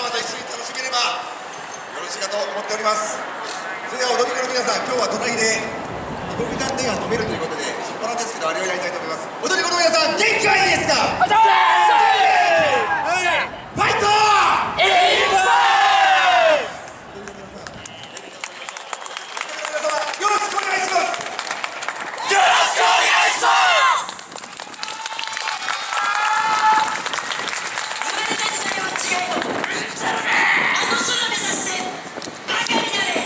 様と一緒に楽しめればよろしいかと思っております。それでは踊り子の皆さん、今日は隣で異国間電話止めるということでしっぱなですけど、あれをやりたいと思います。踊り子の皆さん、元気はいいですか？ファイトよろしくお願いします。よろしくお願いします。 生まれた時代は違いのあの空目指してバカになれ。